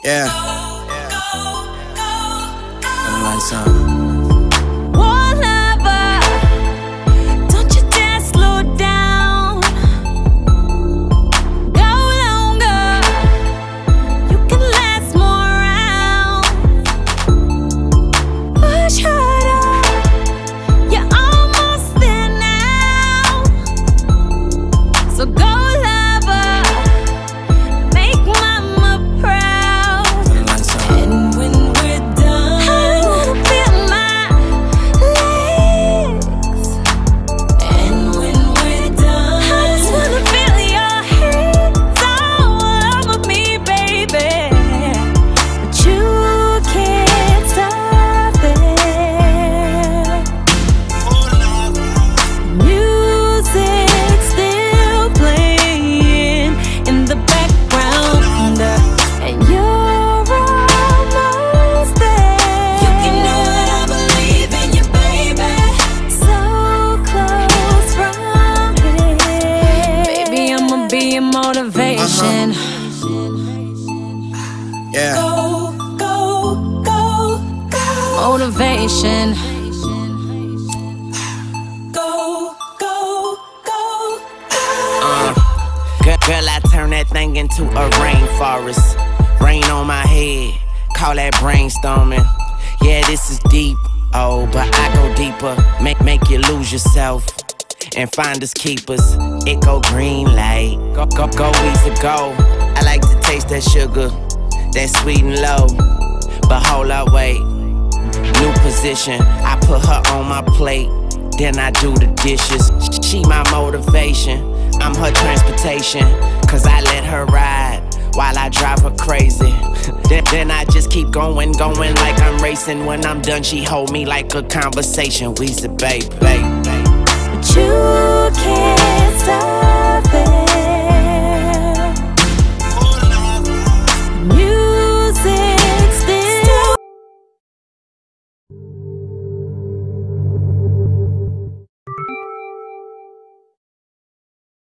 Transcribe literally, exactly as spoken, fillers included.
Yeah. Turn the lights on. Motivation. Yeah. Go, go, go, go. Motivation. Go, go, go, go. Uh, girl, girl, I turn that thing into a rainforest. Rain on my head, call that brainstorming. Yeah, this is deep. Oh, but I go deeper. Make make you lose yourself and find us keepers. It go green light, go, go, go, easy go. I like to taste that sugar, that sweet and low. But hold up, wait, new position. I put her on my plate, then I do the dishes. She my motivation, I'm her transportation. Cause I let her ride while I drive her crazy. then, then I just keep going, going like I'm racing. When I'm done, she hold me like a conversation. We say, babe, babe, babe. You